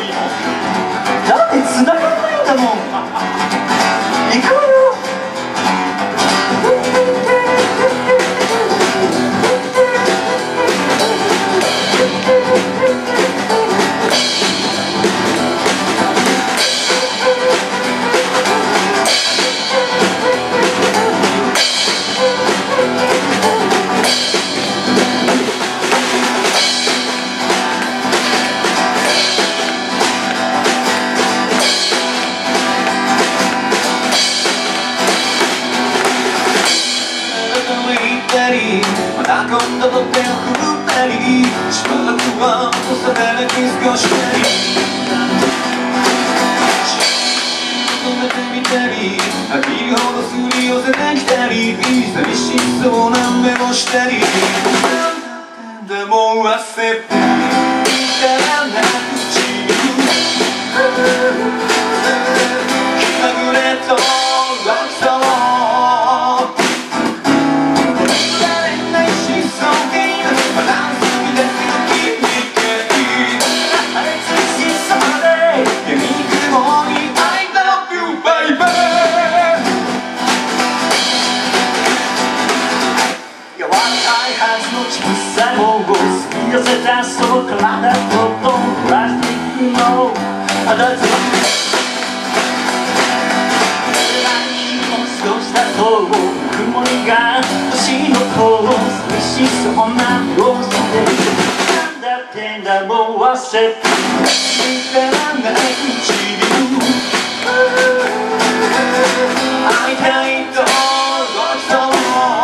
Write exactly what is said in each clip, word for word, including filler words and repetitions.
いいの？だって繋がらないんだもん。行くわよ。また今度と手を振ったり、しばらくは幼なキスをしたり、求めてみたり、飽きるほどすり寄せてきたり、寂しそうな目をしたり、でも忘れたらなくち気まぐれと楽そう寄せたその体とプラスチックの肌と少しだと曇りが星の子を寂しそうな顔してなんだってんだもう忘れて知らない唇会いたいとごちそう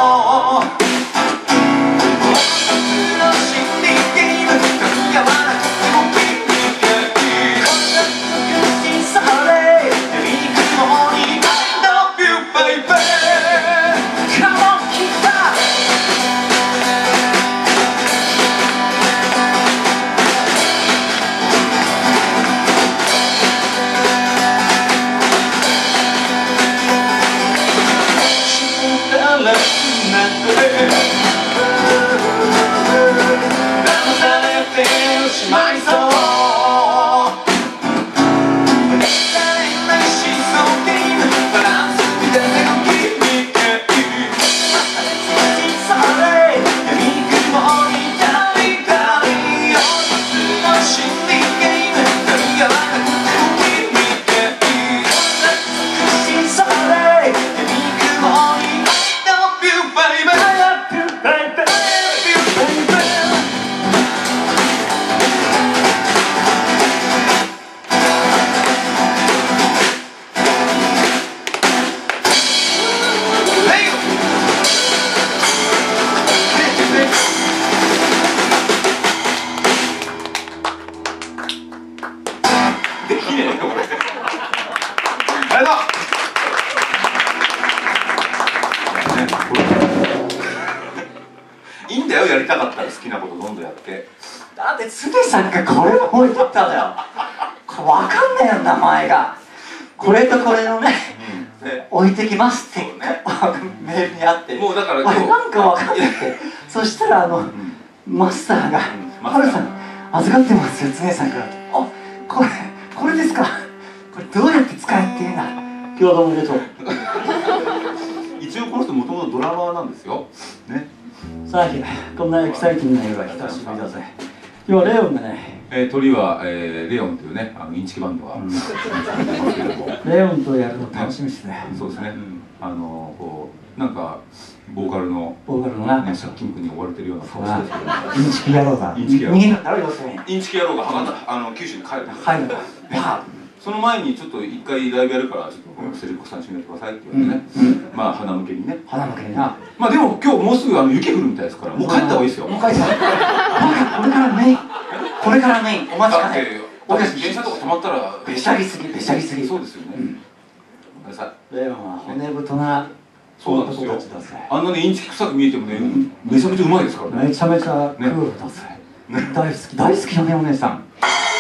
いいんだよ、やりたかったら好きなことどんどんやって。だって常さんがこれを置いとったんだよ。これ分かんないよ、名前が。これとこれのね、うんね置いてきますって、ね、メールにあってもうだからなんか分かんなくてそしたらあの、うん、マスターが「ハルさん預かってますよ、常さんから」あ、これこれですか、これどうやって使えっていうんだ、今日はどうもありがとう一応この人もともとドラマーなんですよね。さあ、こんなエキサイティングな夜は久しぶりだぜ。今日はレオンがね、えー、鳥は、えー、レオンというね、あのインチキバンドが、うん、レオンとやるの楽しみですね。そうですね、うん、あのこうなんかボーカルのボーカルのな、ね、借金苦に追われてるような顔してですけど、インチキ野郎がインチキ野郎右の誰要するにインチキ野郎がはがあの九州に帰る帰るかその前にちょっと一回ライブやるからちょっとセリフさん締めてくださいって言われてね、うんうん、まあ鼻向けにね鼻向けにな、まあでも今日もうすぐあの雪降るみたいですからもう帰った方がいいですよ。もう帰ったこれからメインこれからメインお待ちかね。俺たち電車とか止まったらべしゃりすぎべしゃりすぎそうですよね、うん、ごめんなさい。レオンは骨太なそうなんですよ。あんなねインチキ臭く見えてもね、うん、めちゃめちゃうまいですからね。めちゃめちゃクールだぜ、ね、大好き大好きよねお姉さん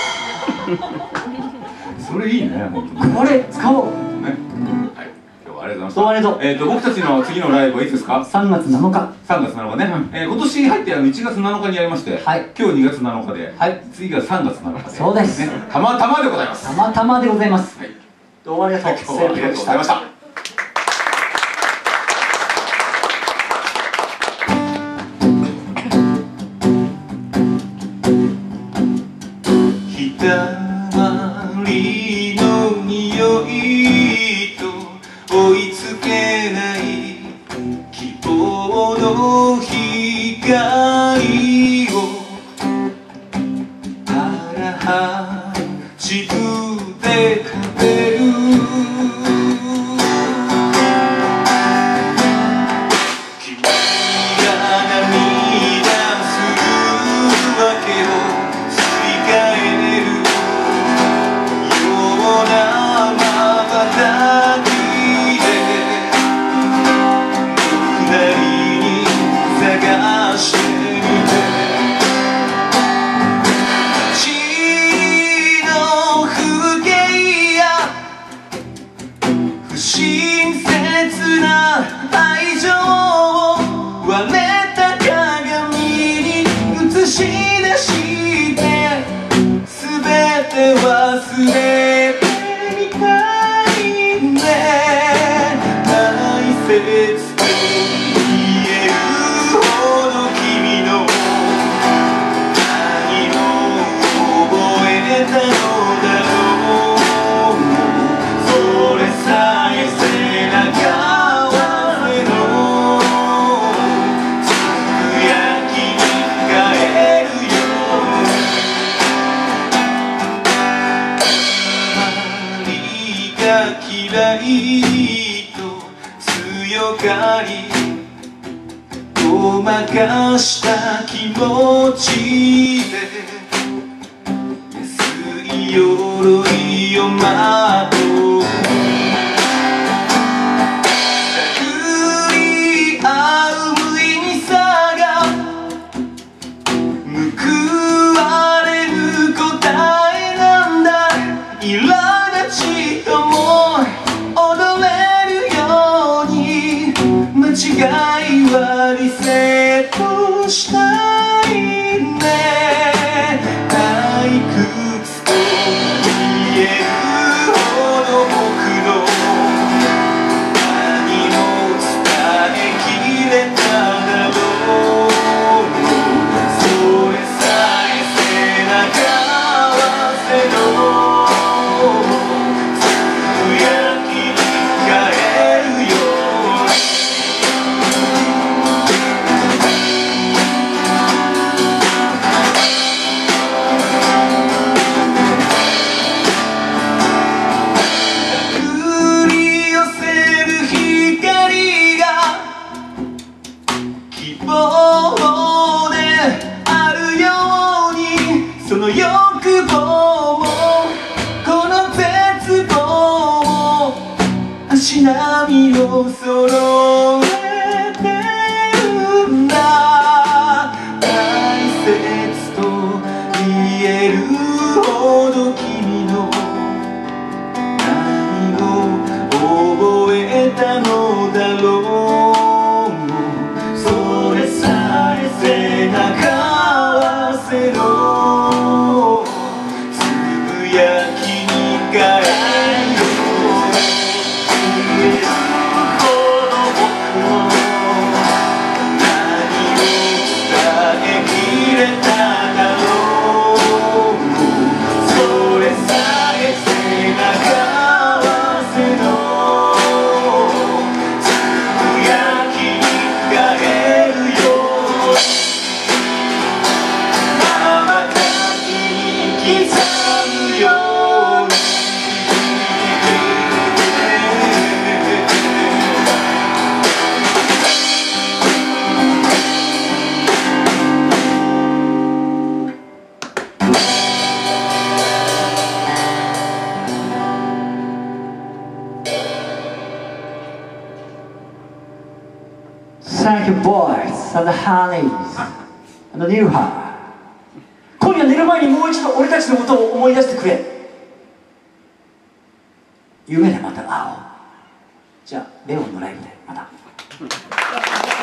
それいいね、本当にこれ使おうね。はい、今日はありがとうございます。 とうございました。 どうもありがとう。 えっと、僕たちの次のライブはいつですか？ さんがつなのか。 さんがつなのかね。えー今年入ってあのいちがつなのかにやりまして、 はい、 今日にがつなのかで、 はい、 次がさんがつなのかで。 そうです。 ね、たまたまでございます。 たまたまでございます。 はい。 どうもありがとう。 今日はありがとうございました。 ひだまりの匂いと追いつけない希望の光を腹八分で食べる君が涙するわけを振り返るような瞬きで僕なりに探してみて街の風景や不親切な愛情を割れた鏡に映し出して全て忘れてみたいね大切と言えるほど君の何を覚えたのだろうそれさえ背中合わせのつぶやきに変えるよ周りが嫌いと強がりごまかした気持ちで安い鎧をまとう探り合う無意味さが報われる答えなんだ苛立ちとも踊れるように間違いはリセットしたいね退屈と言えるほど僕の何も伝えきれただろうそれさえ背中合わせのつぶやきに変えるよ繰り寄せる光が希望であるようにその欲望もこの絶望も足並みを揃えてるんだ大切と言えるほど君の何を覚えたのだろうそれさえ背中合わせのつぶやきに変える言えるほど僕の何を伝えきれただろうそれさえ背中合わせのつぶやきに変えるよ瞬きに刻むように Thank you boys and the honeys and the new heart 今夜寝る前にもう一度俺たちのことを思い出してくれ夢でまた会おうじゃあレオンのライブでまた。